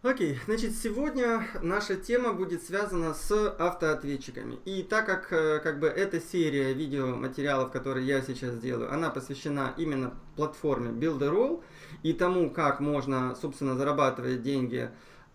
Окей, значит, сегодня наша тема будет связана с автоответчиками. И так как бы эта серия видеоматериалов, которые я сейчас делаю, она посвящена именно платформе Builderall и тому, как можно, собственно, зарабатывать деньги,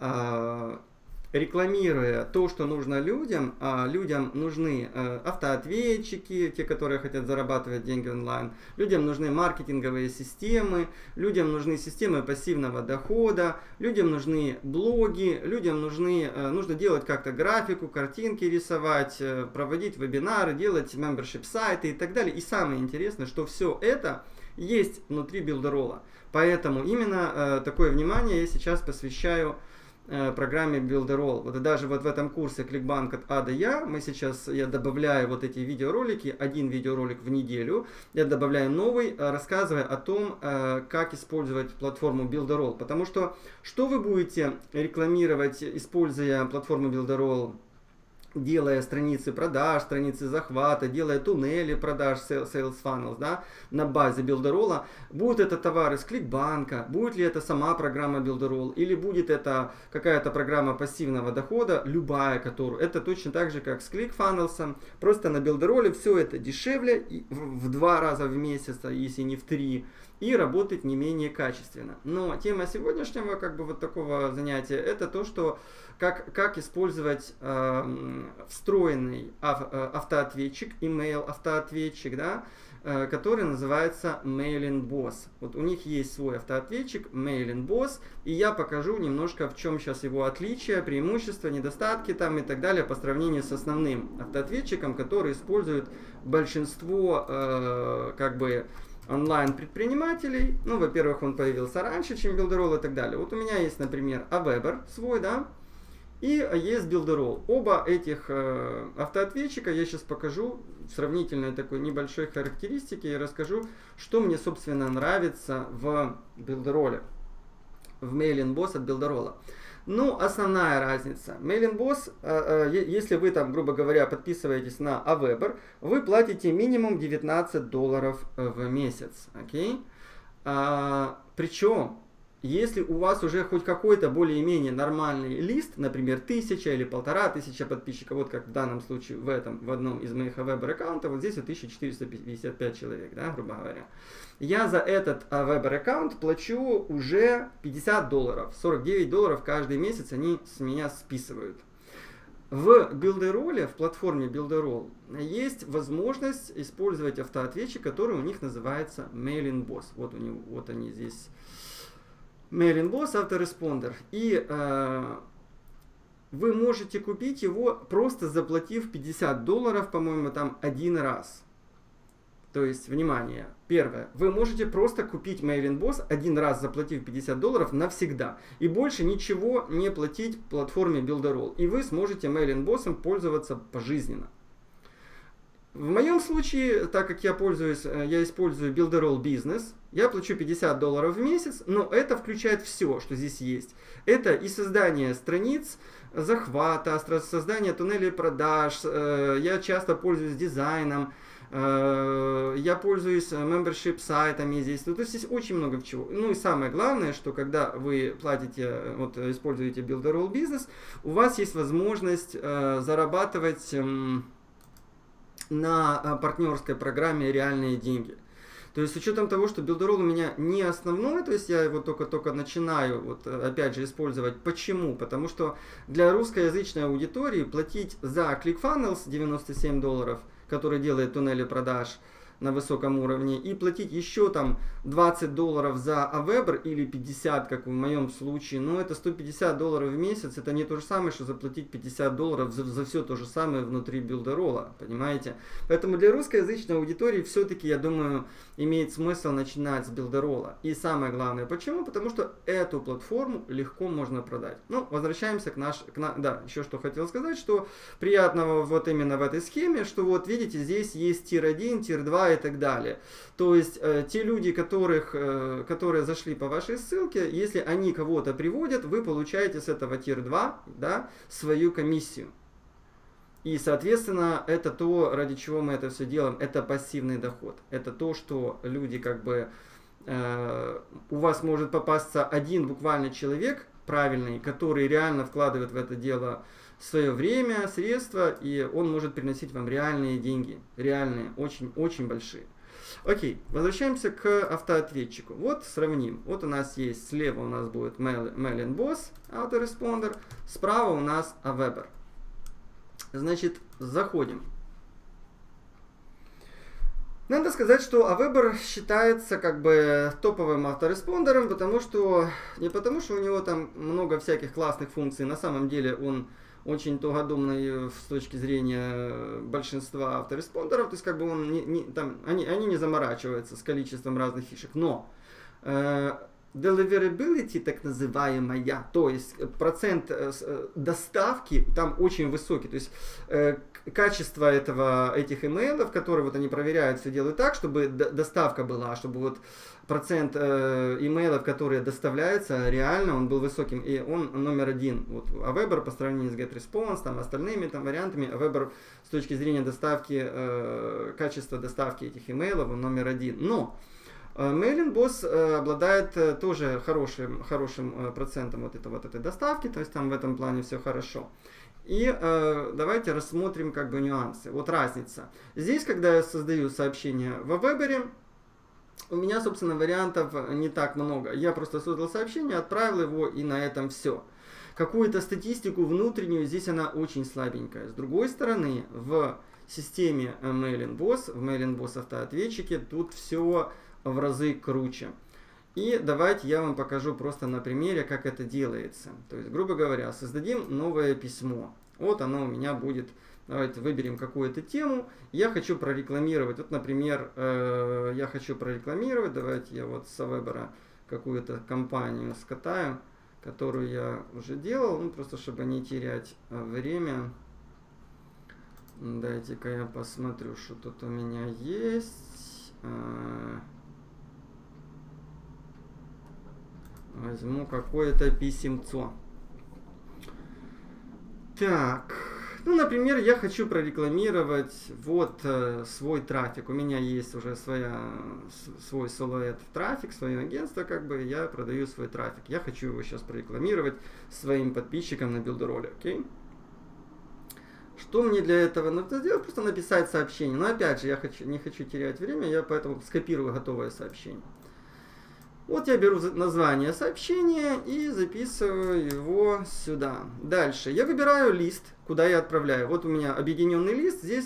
рекламируя то, что нужно людям. Людям нужны автоответчики, те, которые хотят зарабатывать деньги онлайн. Людям нужны маркетинговые системы, людям нужны системы пассивного дохода, людям нужны блоги, людям нужно делать как-то графику, картинки рисовать, проводить вебинары, делать membership сайты и так далее. И самое интересное, что все это есть внутри Builderall. Поэтому именно такое внимание я сейчас посвящаю программе Builderall. Вот даже вот в этом курсе ClickBank от А до Я я добавляю вот эти видеоролики, один видеоролик в неделю, я добавляю новый, рассказывая о том, как использовать платформу Builderall. Потому что вы будете рекламировать, используя платформу Builderall, делая страницы продаж, страницы захвата, делая туннели продаж, sales funnels, да, на базе Builderall. Будет это товар из ClickBank, будет ли это сама программа Builderall, или будет это какая-то программа пассивного дохода, любая, которую. Это точно так же, как с ClickFunnels. Просто на Builderall все это дешевле, в 2 раза в месяц, если не в 3, и работать не менее качественно. Но тема сегодняшнего, как бы вот такого занятия, это то, что как использовать встроенный автоответчик, email автоответчик, да, который называется Mail-in-Boss. Вот у них есть свой автоответчик Mail-in-Boss, и я покажу немножко, в чем сейчас его отличия, преимущества, недостатки там и так далее по сравнению с основным автоответчиком, который использует большинство как бы онлайн-предпринимателей. Ну, во-первых, он появился раньше, чем Builderall и так далее. Вот у меня есть, например, Aweber свой, да, и есть Builderall. Оба этих автоответчика я сейчас покажу в сравнительной такой небольшой характеристике и расскажу, что мне, собственно, нравится в Builderall, в Mail-in-Boss от Builderall. Ну, основная разница. Mail-in-Boss, если вы там, грубо говоря, подписываетесь на Aweber, вы платите минимум $19 в месяц. Окей? Причем, если у вас уже хоть какой-то более-менее нормальный лист, например, 1000 или 1500 подписчиков, вот как в данном случае в одном из моих Aweber аккаунтов, вот здесь вот 1455 человек, да, грубо говоря. Я за этот Aweber аккаунт плачу уже $50, $49 каждый месяц они с меня списывают. В Builderall, в платформе Builderall, есть возможность использовать автоответчик, который у них называется Mail-in-Boss. Вот они здесь. Mail-in-Boss, автореспондер. И вы можете купить его, просто заплатив $50, по-моему, там один раз. То есть, внимание, первое, вы можете просто купить Mail-in-Boss, один раз заплатив $50 навсегда. И больше ничего не платить платформе Builderall. И вы сможете Mail-in-Boss пользоваться пожизненно. В моем случае, так как я использую Builderall Business, я плачу $50 в месяц, но это включает все, что здесь есть. Это и создание страниц захвата, создание туннелей продаж, я часто пользуюсь дизайном, я пользуюсь membership сайтами здесь. То есть здесь очень много чего. Ну и самое главное, что когда вы платите, вот используете Builderall Business, у вас есть возможность зарабатывать на партнерской программе реальные деньги. То есть с учетом того, что Builderall у меня не основной, то есть я его только начинаю, вот опять же, использовать. Почему? Потому что для русскоязычной аудитории платить за ClickFunnels $97, который делает туннели продаж на высоком уровне, и платить еще там $20 за Aweber или 50, как в моем случае, но это $150 в месяц, это не то же самое, что заплатить $50 за все то же самое внутри Builderall, понимаете? Поэтому для русскоязычной аудитории все-таки, я думаю, имеет смысл начинать с Builderall. И самое главное, почему? Потому что эту платформу легко можно продать. Ну, возвращаемся да, еще что хотел сказать, что приятного вот именно в этой схеме, что вот видите, здесь есть тир 1, тир 2 и так далее. То есть те люди, которые зашли по вашей ссылке, если они кого-то приводят, вы получаете с этого тир 2, да, свою комиссию. И, соответственно, это то, ради чего мы это все делаем, это пассивный доход. Это то, что люди как бы, у вас может попасться один буквально человек, правильный, который реально вкладывает в это дело свое время, средства, и он может приносить вам реальные деньги, реальные, очень большие. Окей, возвращаемся к автоответчику. Вот сравним. Вот у нас есть, слева у нас будет Mail-in-Boss autoresponder, справа у нас Aweber. Значит, заходим. Надо сказать, что Aweber считается как бы топовым автореспондером, не потому что у него там много всяких классных функций, на самом деле он очень тугодумный с точки зрения большинства автореспондеров, то есть как бы он они не заморачиваются с количеством разных фишек, но deliverability, так называемая, то есть процент доставки там очень высокий, то есть качество этих имейлов, которые вот они проверяют, все делают так, чтобы доставка была, чтобы вот процент имейлов, которые доставляются, реально он был высоким, и он номер один. Вот Aweber по сравнению с GetResponse, там остальными там вариантами, Aweber с точки зрения доставки, качества доставки этих имейлов, он номер один. Но Mail-in-Boss обладает тоже хорошим процентом вот этой доставки, то есть там в этом плане все хорошо. И давайте рассмотрим как бы нюансы. Вот разница. Здесь, когда я создаю сообщение в Aweber, у меня, собственно, вариантов не так много. Я просто создал сообщение, отправил его, и на этом все. Какую-то статистику внутреннюю, здесь она очень слабенькая. С другой стороны, в системе Mail-in-Boss, в Mail-in-Boss автоответчике, тут все в разы круче. И давайте я вам покажу просто на примере, как это делается. То есть, грубо говоря, создадим новое письмо. Вот оно у меня будет. Давайте выберем какую-то тему. Я хочу прорекламировать. Вот, например, я хочу прорекламировать. Давайте я вот с Aweber какую-то компанию скатаю, которую я уже делал. Ну, просто чтобы не терять время. Дайте-ка я посмотрю, что тут у меня есть. Возьму какое-то писемцо. Так, ну, например, я хочу прорекламировать вот свой трафик. У меня есть уже свой Soloed трафик, свое агентство, как бы я продаю свой трафик. Я хочу его сейчас прорекламировать своим подписчикам на Builderall, окей? Что мне для этого нужно сделать? Просто написать сообщение. Но опять же, я не хочу терять время, я поэтому скопирую готовое сообщение. Вот я беру название сообщения и записываю его сюда. Дальше я выбираю лист, куда я отправляю. Вот у меня объединенный лист, здесь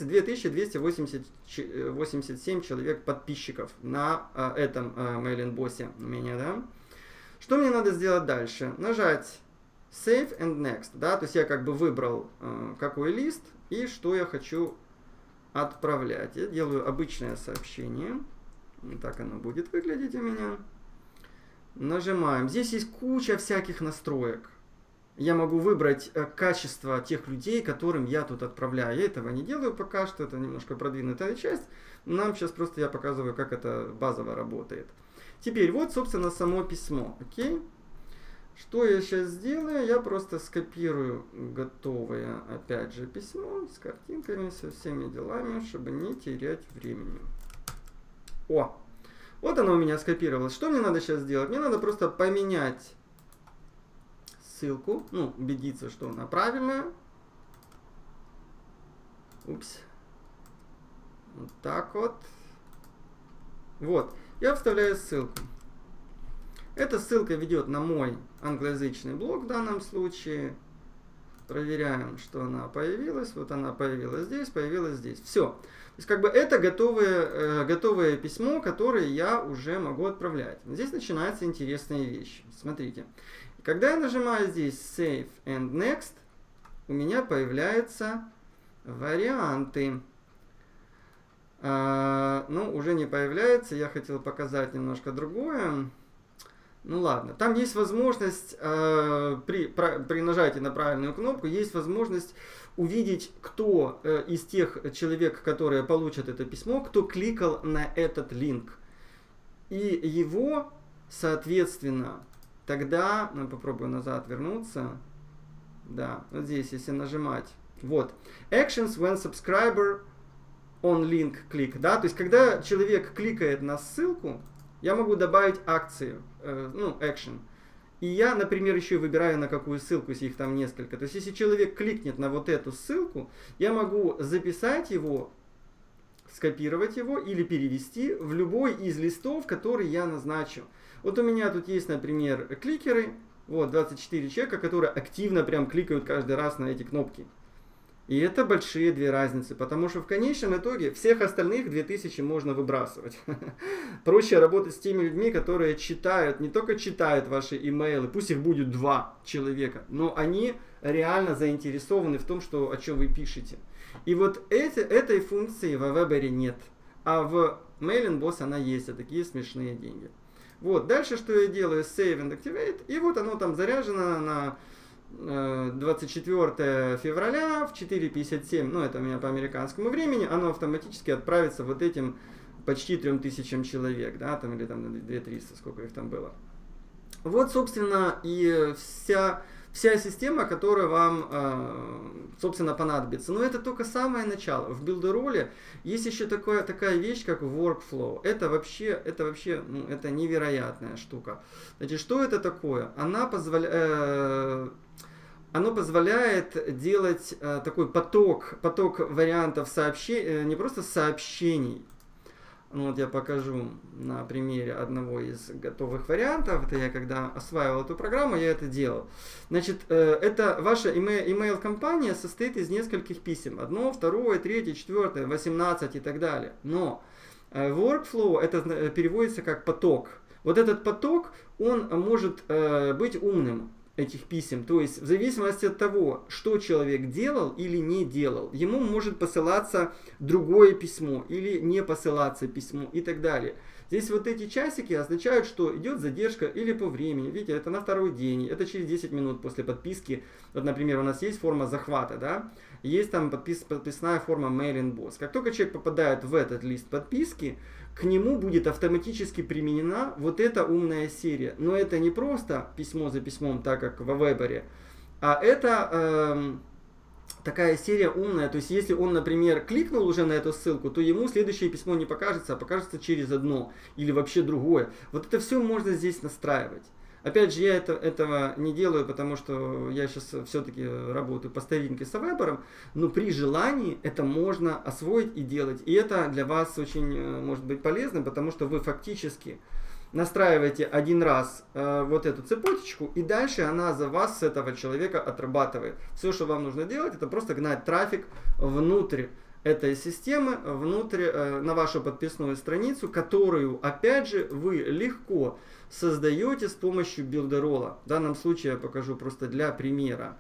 2287 человек подписчиков на этом Mail-in-Boss у меня, да. Что мне надо сделать дальше? Нажать Save and Next, да, то есть я как бы выбрал какой лист и что я хочу отправлять. Я делаю обычное сообщение, так оно будет выглядеть у меня. Нажимаем. Здесь есть куча всяких настроек. Я могу выбрать качество тех людей, которым я тут отправляю. Я этого не делаю пока что, это немножко продвинутая часть. Нам сейчас просто я показываю, как это базово работает. Теперь вот, собственно, само письмо. Окей? Что я сейчас сделаю? Я просто скопирую готовое, опять же, письмо с картинками, со всеми делами, чтобы не терять времени. О! Вот оно у меня скопировалось. Что мне надо сейчас сделать? Мне надо просто поменять ссылку. Ну, убедиться, что она правильная. Упс. Вот так вот. Вот. Я вставляю ссылку. Эта ссылка ведет на мой англоязычный блог в данном случае. Проверяем, что она появилась. Вот она появилась здесь, появилась здесь. Все. То есть, как бы это готовое письмо, которое я уже могу отправлять. Здесь начинаются интересные вещи. Смотрите. Когда я нажимаю здесь Save and Next, у меня появляются варианты. Ну, уже не появляется. Я хотел показать немножко другое. Ну ладно, там есть возможность, при нажатии на правильную кнопку, есть возможность увидеть, кто из тех человек, которые получат это письмо, кто кликал на этот линк. И его, соответственно, тогда, ну, попробую назад вернуться, да, вот здесь, если нажимать, вот, Actions when subscriber on link click, да, то есть, когда человек кликает на ссылку, я могу добавить акцию, ну, action. И я, например, еще выбираю, на какую ссылку, если их там несколько. То есть, если человек кликнет на вот эту ссылку, я могу записать его, скопировать его или перевести в любой из листов, который я назначу. Вот у меня тут есть, например, кликеры. Вот 24 человека, которые активно прям кликают каждый раз на эти кнопки. И это большие две разницы, потому что в конечном итоге всех остальных 2000 можно выбрасывать. Проще работать с теми людьми, которые читают, не только читают ваши имейлы, пусть их будет 2 человека, но они реально заинтересованы в том, что, о чем вы пишете. И вот этой функции в Weber нет, а в Mailing-Boss она есть, а такие смешные деньги. Вот, дальше что я делаю? Save and Activate, и вот оно там заряжено на 24 февраля в 4:57, ну это у меня по американскому времени, оно автоматически отправится вот этим почти 3000 человек, да, там или там 2300, сколько их там было. Вот, собственно, и вся система, которая вам, собственно, понадобится. Но это только самое начало. В билдероле есть еще такая вещь, как workflow. Это вообще ну, это невероятная штука. Значит, что это такое? Оно позволяет делать такой поток вариантов сообщений, не просто сообщений. Ну, вот я покажу на примере одного из готовых вариантов. Это я когда осваивал эту программу, я это делал. Значит, это ваша email-компания состоит из нескольких писем. 1, 2, 3, 4, 18 и так далее. Но workflow это переводится как поток. Вот этот поток, он может быть умным, этих писем. То есть в зависимости от того, что человек делал или не делал, ему может посылаться другое письмо или не посылаться письмо и так далее. Здесь вот эти часики означают, что идет задержка или по времени. Видите, это на второй день, это через 10 минут после подписки. Вот, например, у нас есть форма захвата, да? Есть там подписная форма Mailing-Boss. Как только человек попадает в этот лист подписки, к нему будет автоматически применена вот эта умная серия. Но это не просто письмо за письмом, так как во Weber, а это такая серия умная. То есть, если он, например, кликнул уже на эту ссылку, то ему следующее письмо не покажется, а покажется через одно или вообще другое. Вот это все можно здесь настраивать. Опять же, я этого не делаю, потому что я сейчас все-таки работаю по старинке с Weber, но при желании это можно освоить и делать. И это для вас очень может быть полезно, потому что вы фактически настраиваете один раз вот эту цепочку, и дальше она за вас, с этого человека, отрабатывает. Все, что вам нужно делать, это просто гнать трафик внутрь этой системы, внутрь на вашу подписную страницу, которую, опять же, вы легко создаете с помощью билдерола. В данном случае я покажу просто для примера.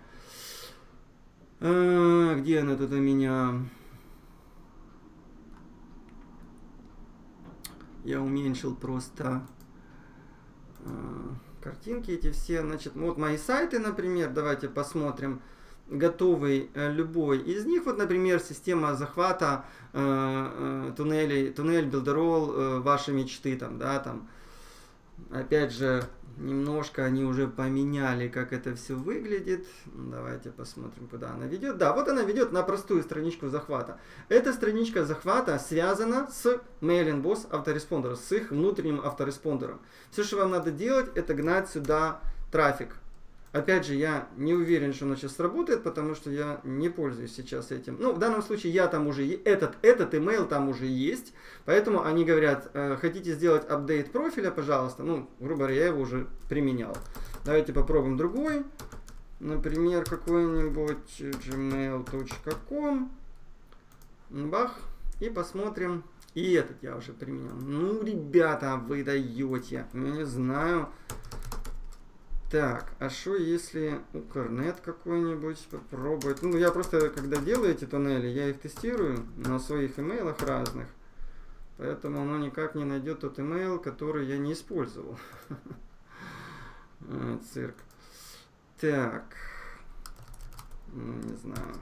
Где она тут у меня? Я уменьшил просто картинки эти все. Значит, вот мои сайты, например. Давайте посмотрим. Готовый любой из них. Вот, например, система захвата туннель билдерол вашей мечты. Там, да, там. Опять же, немножко они уже поменяли, как это все выглядит. Давайте посмотрим, куда она ведет. Да, вот она ведет на простую страничку захвата. Эта страничка захвата связана с Mailing-Boss автореспондером, с их внутренним автореспондером. Все, что вам надо делать, это гнать сюда трафик. Опять же, я не уверен, что оно сейчас сработает, потому что я не пользуюсь сейчас этим. Ну, в данном случае я там уже, этот email там уже есть, поэтому они говорят, хотите сделать апдейт профиля, пожалуйста. Ну, грубо говоря, я его уже применял. Давайте попробуем другой. Например, какой-нибудь gmail.com. Бах. И посмотрим. И этот я уже применял. Ну, ребята, вы даете. Я не знаю. Так, а что если Укрнет какой-нибудь попробовать? Ну, я просто, когда делаю эти туннели, я их тестирую на своих имейлах разных. Поэтому оно никак не найдет тот имейл, который я не использовал. Цирк. Так. Не знаю.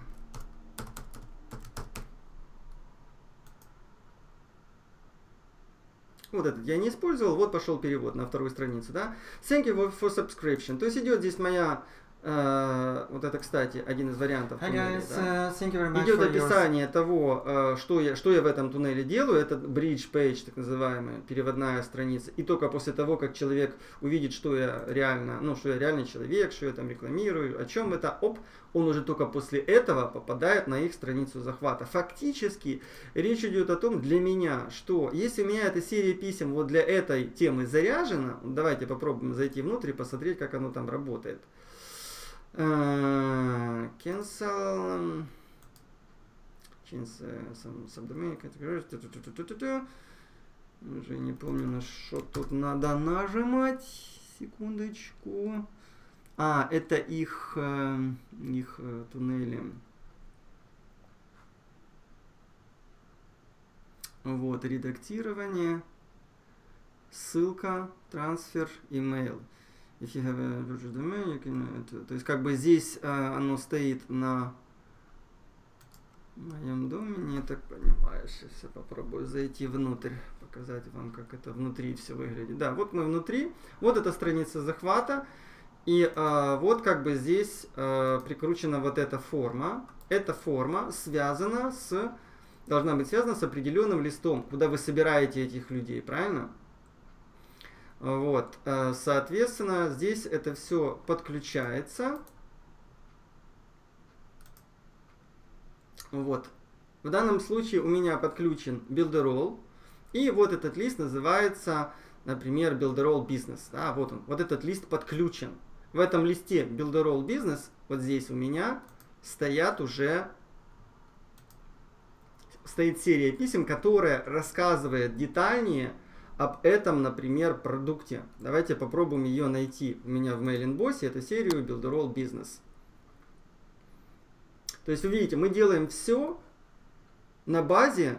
Вот этот я не использовал, вот пошел перевод на вторую страницу, да. Thank you for subscription. То есть идет здесь моя вот это, кстати, один из вариантов Hi туннелей. guys, Да. thank you very much Идет for описание того, что я в этом туннеле делаю. Это bridge page, так называемая, переводная страница. И только после того, как человек увидит, что я реально, ну, что я реальный человек, что я там рекламирую, о чем это, он уже только после этого попадает на их страницу захвата. Фактически речь идет о том для меня, что если у меня эта серия писем вот для этой темы заряжена, давайте попробуем зайти внутрь и посмотреть, как оно там работает. Cancel, change some subdomain categories. Уже не помню, на что тут надо нажимать. Секундочку. Это их туннели. Вот, редактирование, ссылка, трансфер, email. If you have a virtual domain, you can, то есть как бы здесь оно стоит на моем домене, я так понимаю. Сейчас я попробую зайти внутрь, показать вам, как это внутри все выглядит. Да, вот мы внутри, вот эта страница захвата, и вот как бы здесь прикручена вот эта форма. Эта форма должна быть связана с определенным листом, куда вы собираете этих людей, правильно? Вот, соответственно, здесь это все подключается. Вот, в данном случае у меня подключен Builderall, и вот этот лист называется, например, Builderall Business. Да, вот он, вот этот лист подключен. В этом листе Builderall Business, вот здесь у меня стоит серия писем, которая рассказывает детальнее об этом, например, продукте. Давайте попробуем ее найти у меня в Mail-Inbox, эту серию Builderall Business. То есть, вы видите, мы делаем все на базе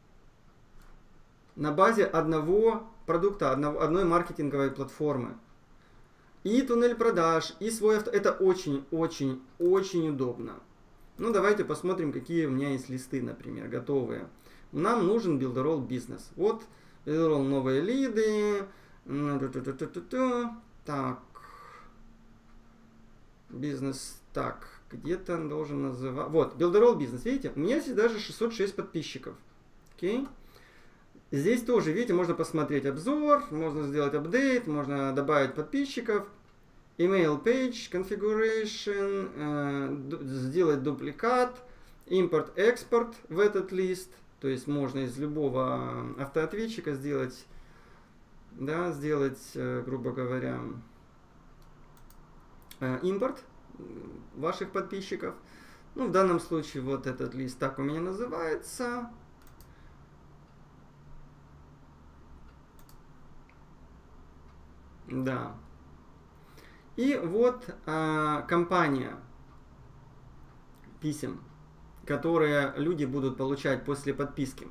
одного продукта, одной маркетинговой платформы. И туннель продаж, и свой авто. Это очень удобно. Ну, давайте посмотрим, какие у меня есть листы, например, готовые. Нам нужен Builderall Business. Вот, Builderall новые лиды. Так. Бизнес. Так, где-то он должен называть. Вот, Builderall Business. Видите, у меня здесь даже 606 подписчиков. Окей. Здесь тоже, видите, можно посмотреть обзор, можно сделать апдейт, можно добавить подписчиков. Email page configuration, сделать дубликат, импорт-экспорт в этот лист. То есть можно из любого автоответчика сделать, да, грубо говоря, импорт ваших подписчиков. Ну, в данном случае вот этот лист так у меня называется. Да. И вот компания писем, которые люди будут получать после подписки.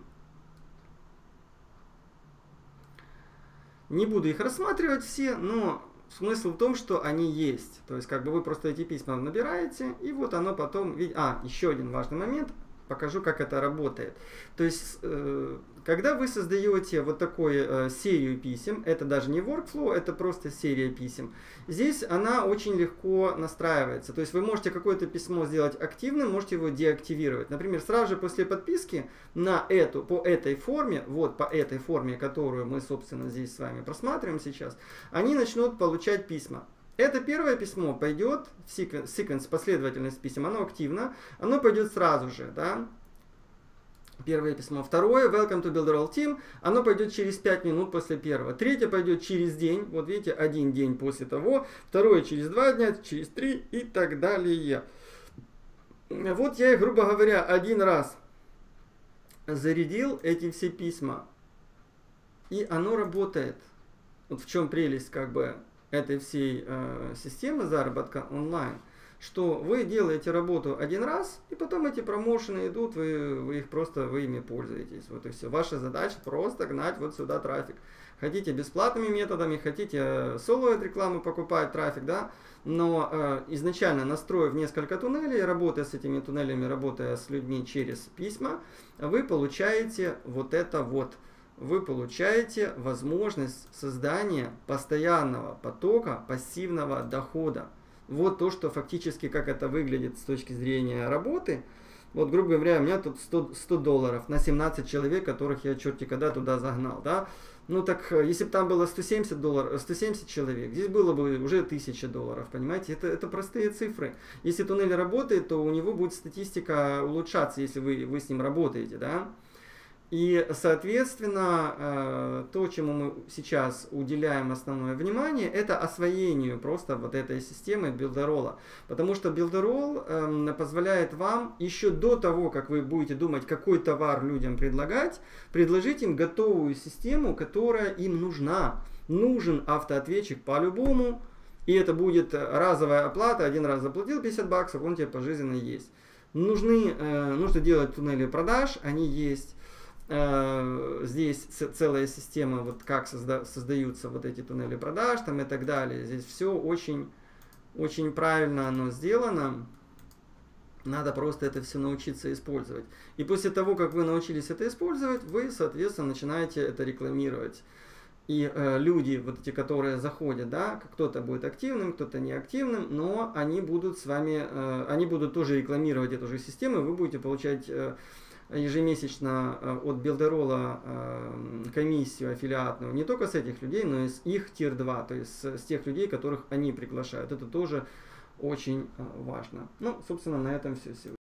Не буду их рассматривать все, но смысл в том, что они есть. То есть, как бы вы просто эти письма набираете, и вот оно потом... еще один важный момент. Покажу, как это работает. То есть, когда вы создаете вот такую серию писем, это даже не workflow, это просто серия писем. Здесь она очень легко настраивается. То есть, вы можете какое-то письмо сделать активным, можете его деактивировать. Например, сразу же после подписки по этой форме, которую мы, собственно, здесь с вами просматриваем сейчас, они начнут получать письма. Это первое письмо пойдет в sequence, последовательность писем, оно активно, оно пойдет сразу же, да. Первое письмо. Второе, Welcome to Builderall Team, оно пойдет через 5 минут после первого. Третье пойдет через день, вот видите, один день после того. Второе через 2 дня, через 3 и так далее. Вот я их, грубо говоря, один раз зарядил эти все письма, и оно работает. Вот в чем прелесть, как бы, этой всей системы заработка онлайн, что вы делаете работу один раз, и потом эти промоушены идут, вы ими пользуетесь. Вот и все. Ваша задача просто гнать вот сюда трафик. Хотите бесплатными методами, хотите соло от рекламы покупать трафик, да, но изначально настроив несколько туннелей, работая с этими туннелями, работая с людьми через письма, вы получаете вот это вот. Вы получаете возможность создания постоянного потока пассивного дохода. Вот то, что фактически, как это выглядит с точки зрения работы. Вот, грубо говоря, у меня тут $100 на 17 человек, которых я черти когда туда загнал, да. Ну так, если бы там было $170, 170 человек, здесь было бы уже $1000, понимаете? Это простые цифры. Если туннель работает, то у него будет статистика улучшаться, если вы с ним работаете, да. И, соответственно, то, чему мы сейчас уделяем основное внимание, это освоению просто вот этой системы билдеролла. Потому что билдеролл позволяет вам еще до того, как вы будете думать, какой товар людям предлагать, предложить им готовую систему, которая им нужна. Нужен автоответчик по-любому, и это будет разовая оплата, один раз заплатил $50, он тебе пожизненно есть. Нужно делать туннели продаж, они есть. Здесь целая система, вот как создаются вот эти туннели продаж там и так далее. Здесь все очень, очень правильно оно сделано. Надо просто это все научиться использовать. И после того, как вы научились это использовать, вы, соответственно, начинаете это рекламировать. И люди, вот эти, которые заходят, да, кто-то будет активным, кто-то неактивным, но они будут с вами, они будут тоже рекламировать эту же систему, и вы будете получать ежемесячно от билдеролла комиссию аффилиатную не только с этих людей, но и с их тир 2, то есть с тех людей, которых они приглашают. Это тоже очень важно. Ну, собственно, на этом все сегодня.